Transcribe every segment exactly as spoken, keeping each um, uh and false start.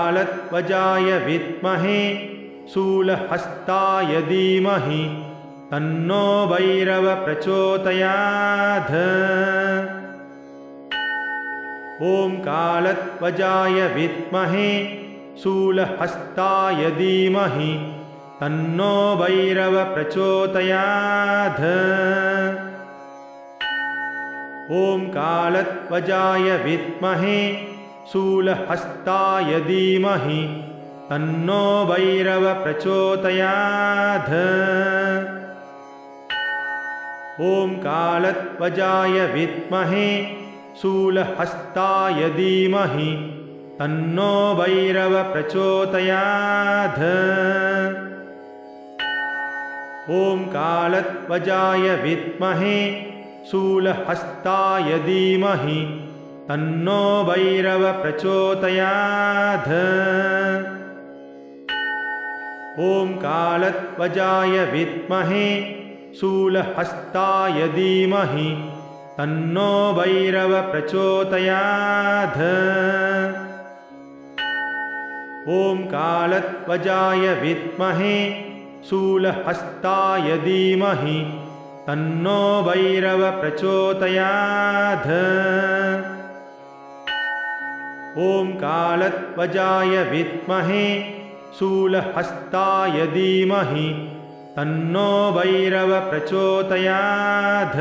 कालध्वजाय विद्महे शूलहस्ताय धीमहि तन्नो भैरव प्रचोदयात्। ॐ कालध्वजाय विद्महे शूलहस्ताय धीमहि तन्नो भैरव प्रचोदयात्। ॐ कालध्वजाय विद्महे शूलहस्ताय धीमहि तन्नो भैरव प्रचोदयात्। ॐ कालध्वजाय विद्महे शूलहस्ताय धीमहि तन्नो भैरव प्रचोदयात्। ॐ कालध्वजाय विद्महे शूलहस्ताय धीमहि तन्नो भैरव प्रचोदयात्। ॐ कालध्वजाय विद्महे शूलहस्ताय धीमहि तन्नो भैरव प्रचोदयात्। ॐ कालध्वजाय विद्महे शूलहस्ताय धीमहि तन्नो भैरव प्रचोदयात्। ॐ कालध्वजाय विद्महे शूलहस्ताय धीमहि तन्नो भैरव प्रचोदयात्।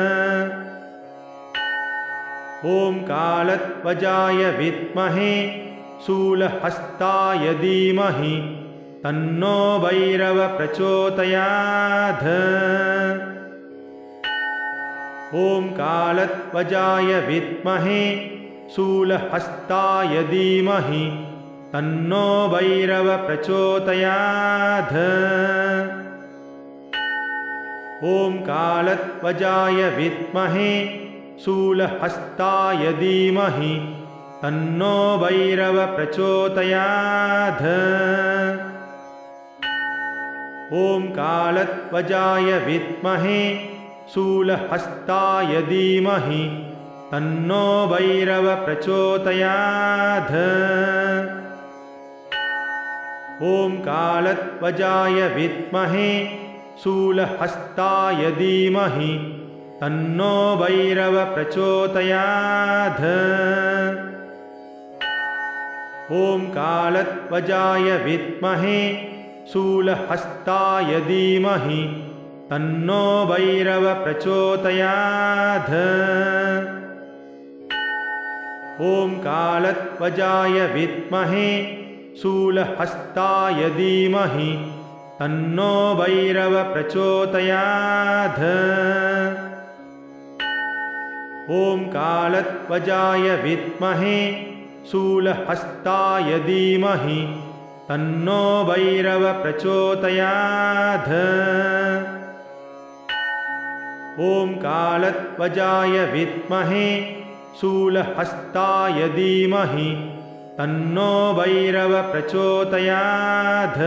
ॐ कालध्वजाय विद्महे शूलहस्ताय धीमहि तन्नो भैरव प्रचोदयात्। ॐ कालध्वजाय विद्महे शूलहस्ताय धीमहि तन्नो भैरव प्रचोदयात्। ॐ कालध्वजाय विद्महे शूलहस्ताय धीमहि तन्नो भैरव प्रचोदयात्। ॐ कालध्वजाय विद्महे शूलहस्ताय धीमहि तन्नो भैरव प्रचोदयात्। ॐ कालध्वजाय विद्महे शूलहस्ताय धीमहि तन्नो भैरव प्रचोदयात्। ॐ कालध्वजाय विद्महे शूलहस्ताय धीमहि तन्नो भैरव प्रचोदयात्। ॐ कालध्वजाय विद्महे शूलहस्ताय धीमहि तन्नो भैरव प्रचोदयात्। ॐ कालध्वजाय विद्महे शूलहस्ताय धीमहि तन्नो भैरव प्रचोदयात्। ॐ कालध्वजाय विद्महे शूलहस्ताय धीमहि तन्नो भैरव प्रचोदयात्।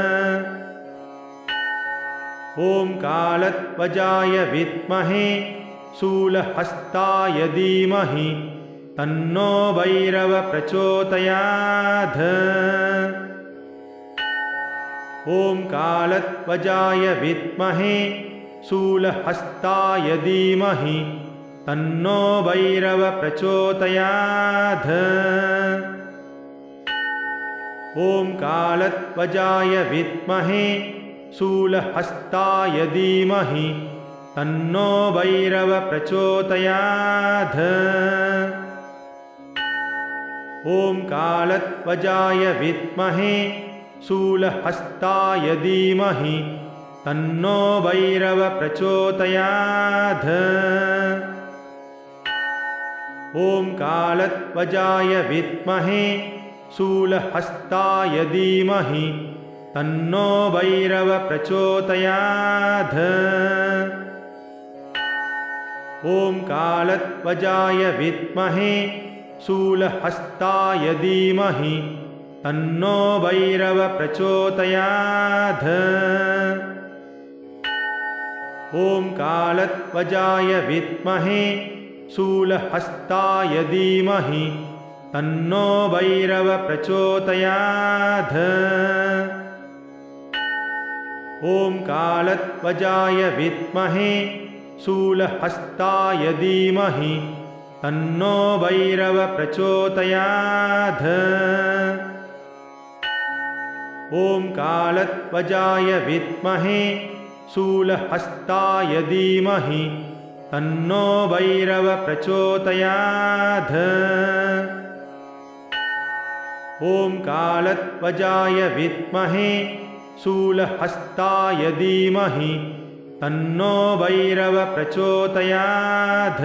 ॐ कालध्वजाय विद्महे शूलहस्ताय धीमहि तन्नो भैरव प्रचोदयात्। ॐ कालध्वजाय विद्महे शूलहस्ताय धीमहि तन्नो भैरव प्रचोदयात्। ॐ कालध्वजाय विद्महे शूलहस्ताय धीमहि तन्नो भैरव प्रचोदयात्। ॐ कालध्वजाय विद्महे शूलहस्ताय धीमहि तन्नो भैरव प्रचोदयात्। ॐ कालध्वजाय विद्महे शूलहस्ताय धीमहि तन्नो भैरव प्रचोदयात्। ॐ कालध्वजाय विद्महे शूलहस्ताय धीमहि तन्नो भैरव प्रचोदयात्। ॐ कालध्वजाय विद्महे शूलहस्ताय धीमहि तन्नो भैरव प्रचोदयात्। ॐ कालध्वजाय विद्महे शूलहस्ताय धीमहि तन्नो भैरव प्रचोदयात्। ॐ कालध्वजाय विद्महे शूलहस्ताय धीमहि तन्नो भैरव प्रचोदयात्। ॐ कालध्वजाय विद्महे शूलहस्ताय धीमहि तन्नो भैरव प्रचोदयात्।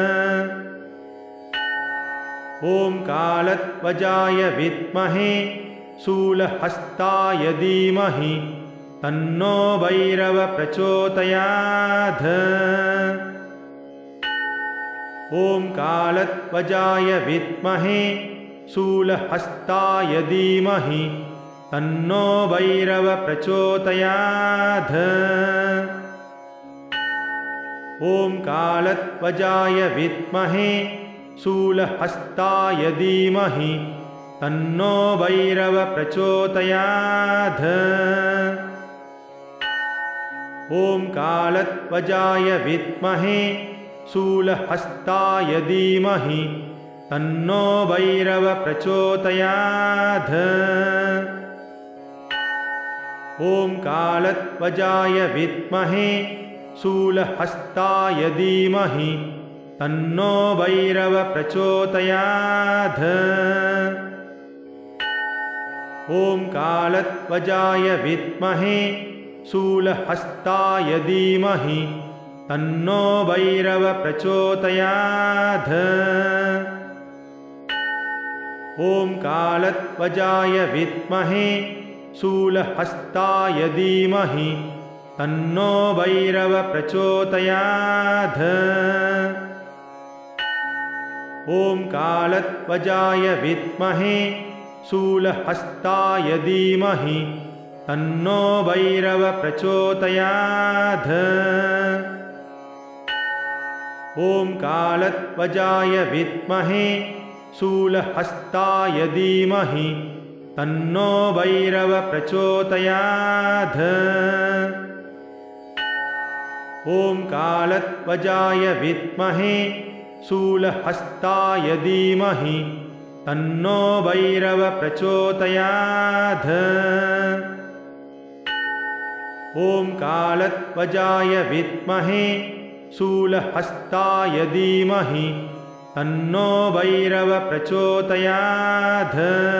ॐ कालध्वजाय विद्महे शूलहस्ताय धीमहि तन्नो भैरव प्रचोदयात्। ॐ कालध्वजाय विद्महे शूलहस्ताय धीमहि तन्नो भैरव प्रचोदयात्। ॐ कालध्वजाय विद्महे शूलहस्ताय धीमहि तन्नो भैरव प्रचोदयात्। ॐ कालध्वजाय विद्महे शूलहस्ताय धीमहि तन्नो भैरव प्रचोदयात्। ॐ कालध्वजाय विद्महे शूलहस्ताय धीमहि तन्नो भैरव प्रचोदयात्। ॐ कालध्वजाय विद्महे शूलहस्ताय धीमहि तन्नो भैरव प्रचोदयात्। ॐ कालध्वजाय विद्महे शूलहस्ताय धीमहि तन्नो भैरव प्रचोदयात्। ॐ कालध्वजाय विद्महे शूलहस्ताय धीमहि तन्नो भैरव प्रचोदयात्। ॐ कालध्वजाय विद्महे शूलहस्ताय धीमहि तन्नो भैरव प्रचोदयात्। ॐ कालध्वजाय विद्महे शूलहस्ताय धीमहि तन्नो भैरव प्रचोदयात्। ॐ कालध्वजाय विद्महे शूलहस्ताय धीमहि तन्नो भैरव प्रचोदयात्।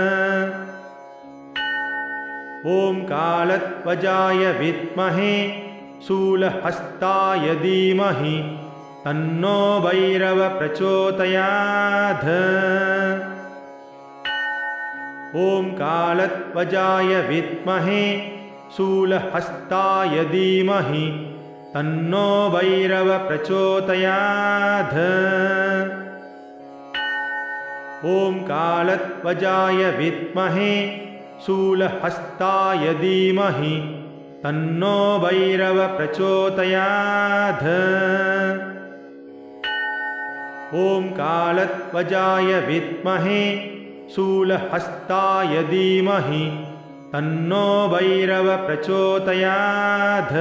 ॐ कालध्वजाय विद्महे शूलहस्ताय धीमहि तन्नो भैरव प्रचोदयात्। ॐ कालध्वजाय विद्महे शूलहस्ताय धीमहि तन्नो भैरव प्रचोदयात्। ॐ कालध्वजाय विद्महे शूलहस्ताय धीमहि तन्नो भैरव प्रचोदयात्। ॐ कालध्वजाय विद्महे शूलहस्ताय धीमहि तन्नो भैरव प्रचोदयात्।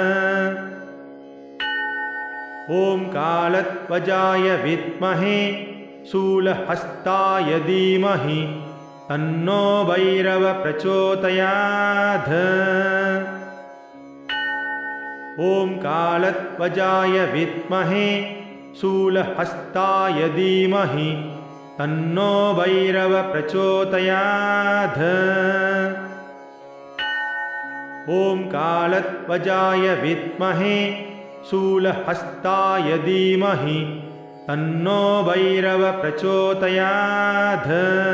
ॐ कालध्वजाय विद्महे शूलहस्ताय धीमहि तन्नो भैरव प्रचोदयात्। ॐ कालध्वजाय विद्महे शूलहस्ताय धीमहि तन्नो भैरव प्रचोदयात्। ॐ कालध्वजाय विद्महे शूलहस्ताय धीमहि तन्नो भैरव प्रचोदयात्।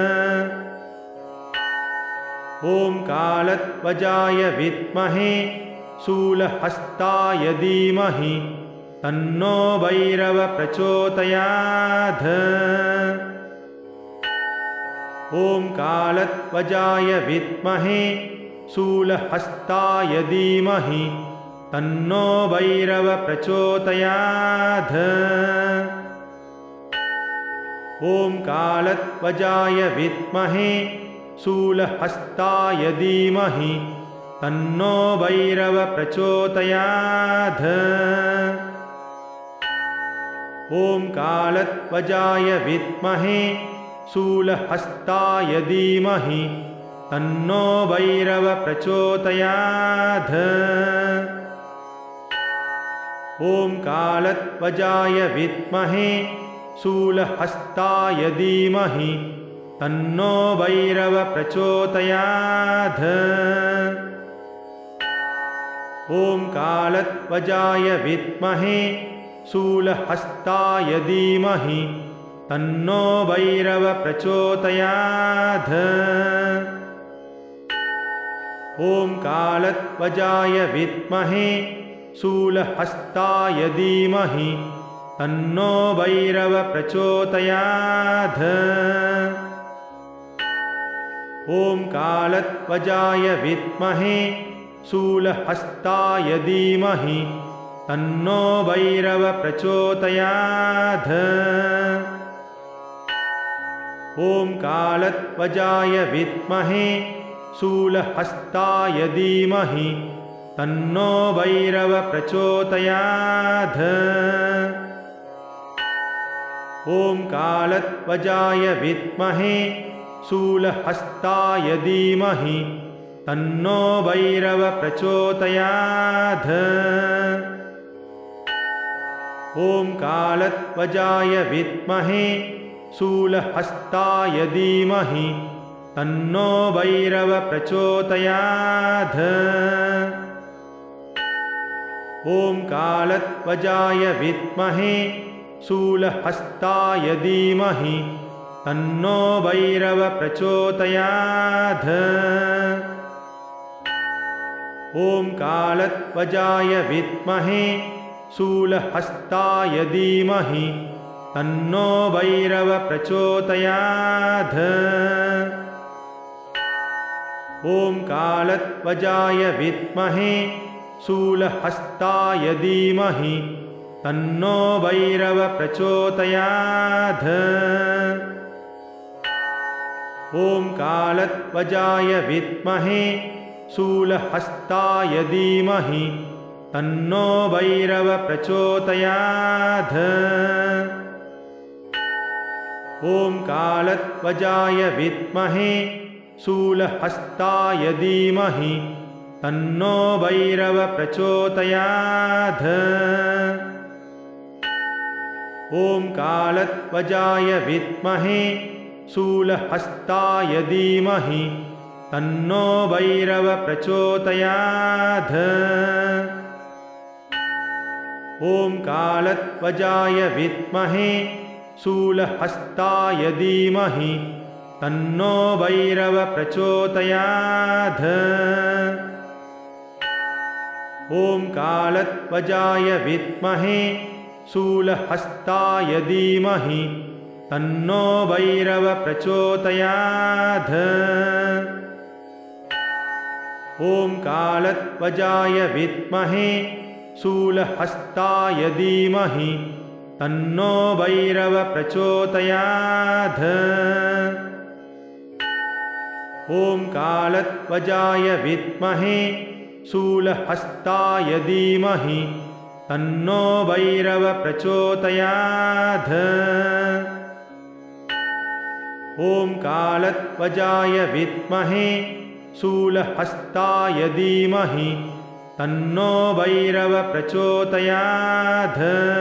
ॐ कालध्वजाय विद्महे शूलहस्ताय धीमहि तन्नो भैरव प्रचोदयात्। ॐ कालध्वजाय विद्महे शूलहस्ताय धीमहि तन्नो भैरव प्रचोदयात्। ॐ कालध्वजाय विद्महे शूलहस्ताय धीमहि तन्नो भैरव प्रचोदयात्। ॐ कालध्वजाय विद्महे शूलहस्ताय धीमहि तन्नो भैरव प्रचोदयात्। ॐ कालध्वजाय विद्महे शूलहस्ताय धीमहि तन्नो भैरव प्रचोदयात्। ॐ कालध्वजाय विद्महे शूलहस्ताय धीमहि तन्नो भैरव प्रचोदयात्। ॐ कालध्वजाय विद्महे शूलहस्ताय धीमहि तन्नो भैरव प्रचोदयात्। ॐ कालध्वजाय विद्महे शूलहस्ताय धीमहि तन्नो भैरव प्रचोदयात्। ॐ कालध्वजाय विद्महे शूलहस्ताय धीमहि तन्नो भैरव प्रचोदयात्। ॐ कालध्वजाय विद्महे शूलहस्ताय धीमहि तन्नो भैरव प्रचोदयात्। ॐ कालध्वजाय विद्महे शूलहस्ताय धीमहि तन्नो भैरव प्रचोदयात्। ॐ कालध्वजाय विद्महे शूलहस्ताय धीमहि तन्नो भैरव प्रचोदयात्। ॐ कालध्वजाय विद्महे शूलहस्ताय धीमहि तन्नो भैरव प्रचोदयात्। ॐ कालध्वजाय विद्महे शूलहस्ताय धीमहि तन्नो भैरव प्रचोदयात्। ॐ कालध्वजाय विद्महे शूलहस्ताय धीमहि तन्नो भैरव प्रचोदयात्। ॐ कालध्वजाय विद्महे शूलहस्ताय धीमहि तन्नो भैरव प्रचोदयात्। ॐ कालध्वजाय विद्महे शूलहस्ताय धीमहि तन्नो भैरव प्रचोदयात्। ॐ कालध्वजाय विद्महे शूलहस्ताय धीमहि तन्नो भैरव प्रचोदयात्। ॐ कालध्वजाय विद्महे शूलहस्ताय धीमहि तन्नो भैरव प्रचोदयात्। ॐ कालध्वजाय विद्महे शूलहस्ताय धीमहि तन्नो भैरव प्रचोदयात्। ॐ कालध्वजाय विद्महे शूलहस्ताय धीमहि तन्नो भैरव प्रचोदयात्। ॐ कालध्वजाय विद्महे शूलहस्ताय धीमहि तन्नो भैरव प्रचोदयात्।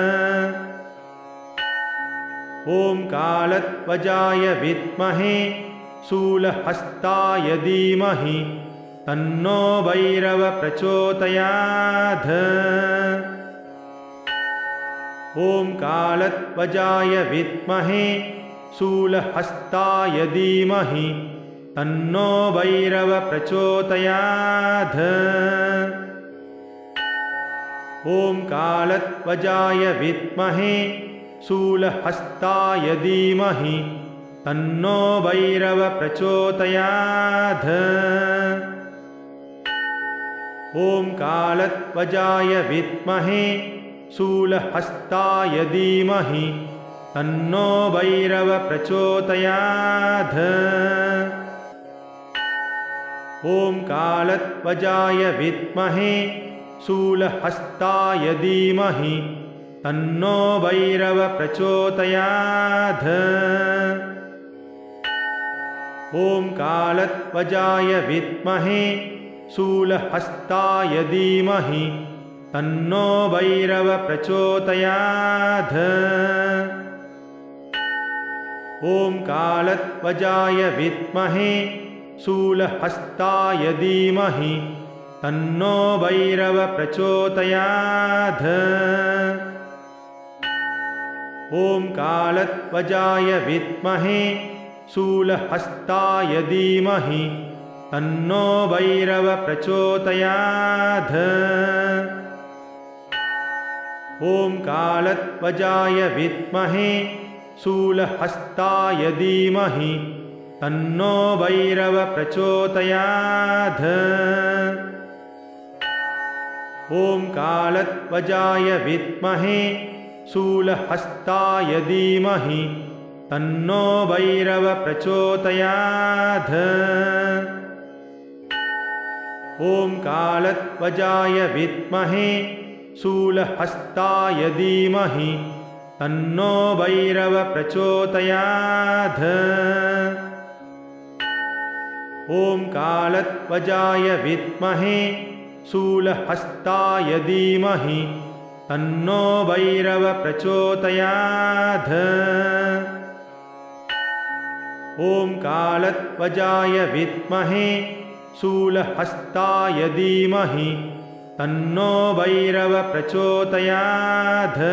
ॐ कालध्वजाय विद्महे शूलहस्ताय धीमहि तन्नो भैरव प्रचोदयात्। ॐ कालध्वजाय विद्महे शूलहस्ताय धीमहि तन्नो भैरव प्रचोदयात्। ॐ कालध्वजाय विद्महे शूलहस्ताय धीमहि तन्नो भैरव प्रचोदयात्। ॐ कालध्वजाय विद्महे शूलहस्ताय धीमहि तन्नो भैरव प्रचोदयात्। ॐ कालध्वजाय विद्महे शूलहस्ताय धीमहि तन्नो भैरव प्रचोदयात्। ॐ कालध्वजाय विद्महे शूलहस्ताय धीमहि तन्नो भैरव प्रचोदयात्। ॐ कालध्वजाय विद्महे शूलहस्ताय धीमहि तन्नो भैरव प्रचोदयात्। ॐ कालध्वजाय विद्महे शूलहस्ताय धीमहि तन्नो भैरव प्रचोदयात्। ॐ कालध्वजाय विद्महे शूलहस्ताय धीमहि तन्नो भैरव प्रचोदयात्। ॐ कालध्वजाय विद्महे शूलहस्ताय धीमहि तन्नो भैरव प्रचोदयात्। ॐ कालध्वजाय विद्महे शूलहस्ताय धीमहि तन्नो भैरव प्रचोदयात्। ॐ कालध्वजाय विद्महे शूलहस्ताय धीमहि तन्नो भैरव प्रचोदयात्। ॐ कालध्वजाय विद्महे शूलहस्ताय धीमहि तन्नो भैरव प्रचोदयात्।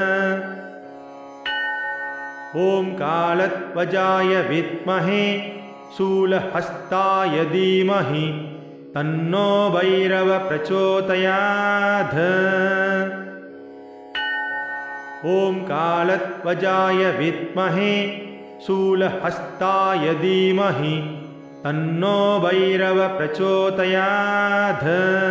ॐ कालध्वजाय विद्महे शूलहस्ताय धीमहि तन्नो भैरव प्रचोदयात्। ॐ कालध्वजाय विद्महे शूलहस्ताय धीमहि तन्नो भैरव प्रचोदयात्।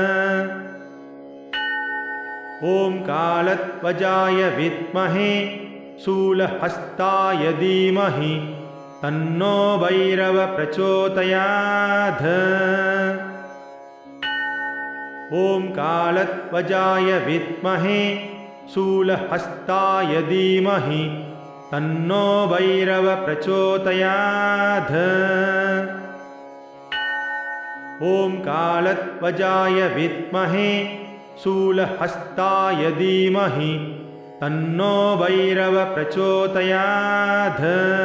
ॐ कालध्वजाय विद्महे शूलहस्ताय धीमहि तन्नो भैरव प्रचोदयात्। ॐ कालध्वजाय विद्महे शूलहस्ताय धीमहि तन्नो भैरव प्रचोदयात्। ॐ कालध्वजाय विद्महे शूलहस्ताय धीमहि तन्नो भैरव प्रचोदयात्।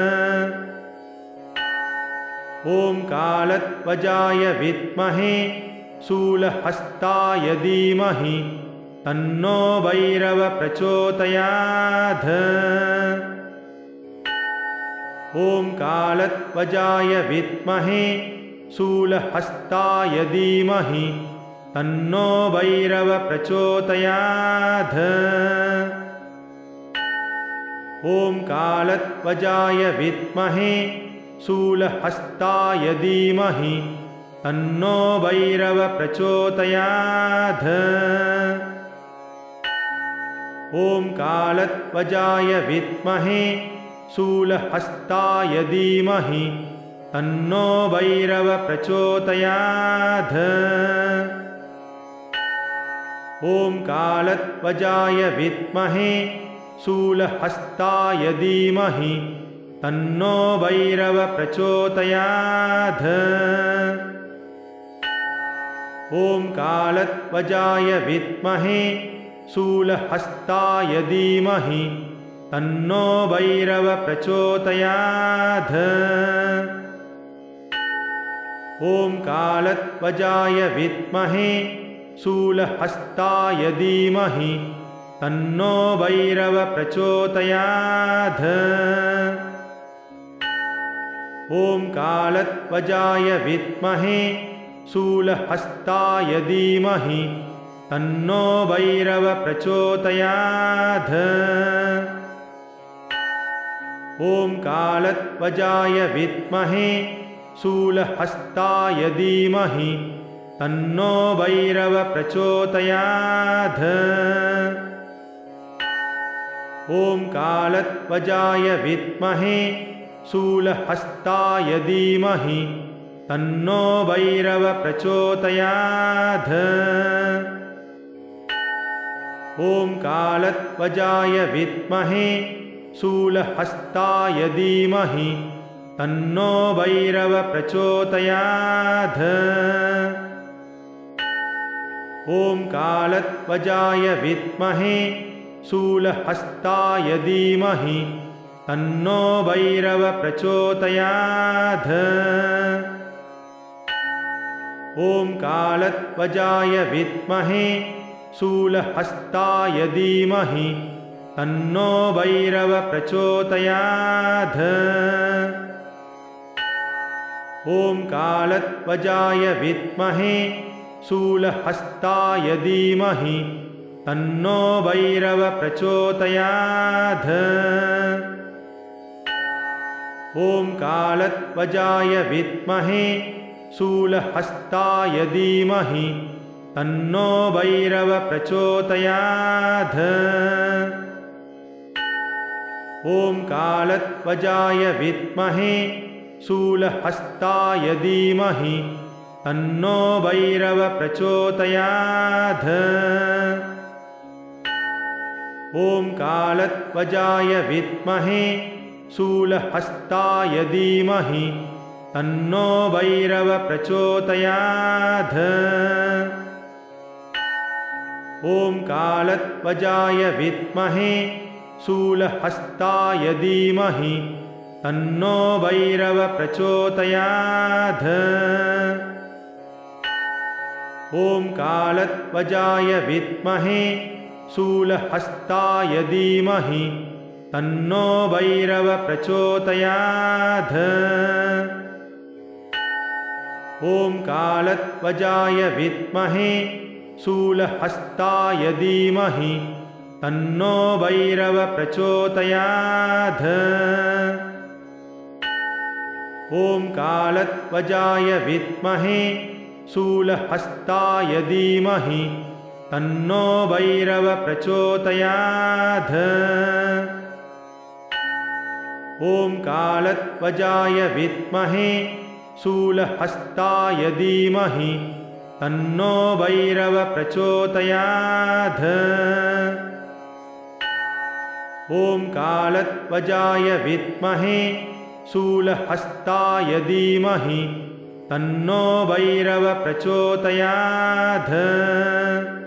ॐ कालध्वजाय विद्महे शूलहस्ताय धीमहि तन्नो भैरव प्रचोदयात्। ॐ कालध्वजाय विद्महे शूलहस्ताय धीमहि तन्नो भैरव प्रचोदयात्। ॐ कालध्वजाय विद्महे शूलहस्ताय धीमहि तन्नो भैरव प्रचोदयात्। ॐ कालध्वजाय विद्महे शूलहस्ताय धीमहि तन्नो भैरव प्रचोदयात्। ॐ कालध्वजाय विद्महे शूलहस्ताय धीमहि तन्नो भैरव प्रचोदयात्। ॐ कालध्वजाय विद्महे शूलहस्ताय धीमहि तन्नो भैरव प्रचोदयात्। ॐ कालध्वजाय विद्महे शूलहस्ताय धीमहि तन्नो भैरव प्रचोदयात्। ॐ कालध्वजाय विद्महे शूलहस्ताय धीमहि तन्नो भैरव प्रचोदयात्। ॐ कालध्वजाय विद्महे शूलहस्ताय धीमहि तन्नो भैरव प्रचोदयात्। ॐ कालध्वजाय विद्महे शूलहस्ताय धीमहि तन्नो भैरव प्रचोदयात्। ॐ कालध्वजाय विद्महे शूलहस्ताय धीमहि तन्नो भैरव प्रचोदयात्। ॐ कालध्वजाय विद्महे शूलहस्ताय धीमहि तन्नो भैरव प्रचोदयात्। ॐ कालध्वजाय विद्महे शूलहस्ताय धीमहि तन्नो भैरव प्रचोदयात्। ॐ कालध्वजाय विद्महे शूलहस्ताय धीमहि तन्नो भैरव प्रचोदयात्। ॐ कालध्वजाय विद्महे शूलहस्ताय धीमहि तन्नो भैरव प्रचोदयात्। ॐ कालध्वजाय विद्महे शूलहस्ताय धीमहि तन्नो भैरव प्रचोदयात्। ॐ कालध्वजाय विद्महे शूलहस्ताय धीमहि तन्नो भैरव प्रचोदयात्। ॐ कालध्वजाय विद्महे शूलहस्ताय धीमहि तन्नो भैरव प्रचोदयात्। ॐ कालध्वजाय विद्महे शूलहस्ताय धीमहि तन्नो भैरव प्रचोदयात्। ॐ कालध्वजाय विद्महे शूलहस्ताय धीमहि तन्नो भैरव प्रचोदयात्। ॐ कालध्वजाय विद्महे शूलहस्ताय धीमहि तन्नो भैरव प्रचोदयात्। ॐ कालध्वजाय विद्महे शूलहस्ताय धीमहि तन्नो भैरव प्रचोदयात्। ॐ कालध्वजाय विद्महे शूलहस्ताय धीमहि तन्नो भैरव प्रचोदयात्।